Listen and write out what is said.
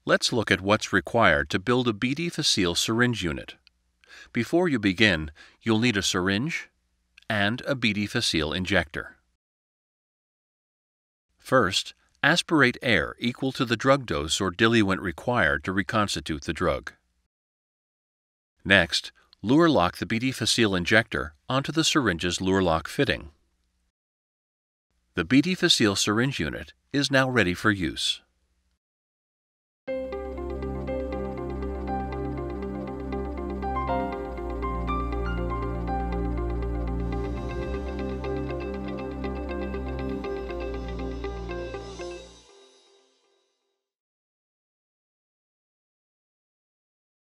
Let's look at what's required to build a BD-FhaSeal syringe unit. Before you begin, you'll need a syringe and a BD-FhaSeal injector. First, aspirate air equal to the drug dose or diluent required to reconstitute the drug. Next, lure lock the BD-FhaSeal injector onto the syringe's lure lock fitting. The BD-FhaSeal syringe unit is now ready for use.